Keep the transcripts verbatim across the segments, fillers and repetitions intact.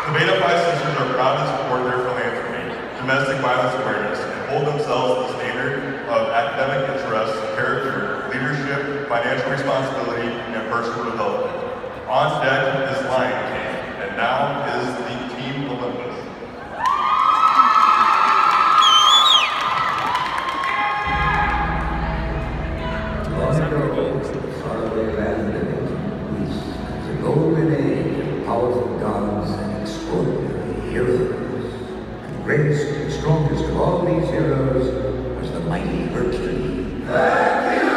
The Beta Phi Sisters are proud to support their philanthropy, domestic violence awareness, and hold themselves to the standard of academic interest, character, leadership, financial responsibility, and personal development. On deck is Lion King, and now is the Team Olympus. Long ago, faraway land living in Greece, the golden age of powerful gods and extraordinary heroes. And the greatest and strongest of all these heroes was the mighty Hercules. Hercules!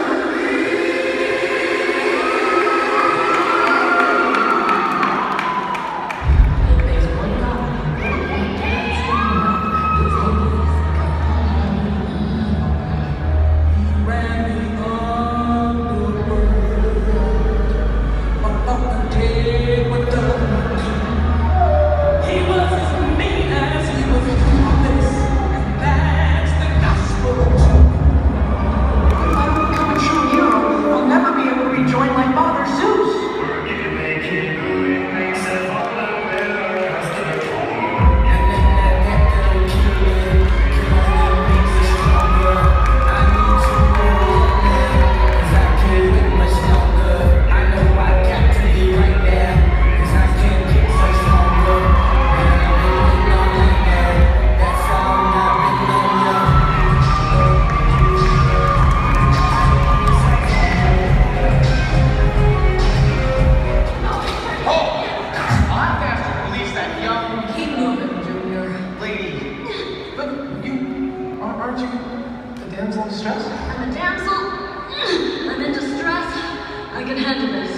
I'm a damsel. I'm in distress. I can handle this.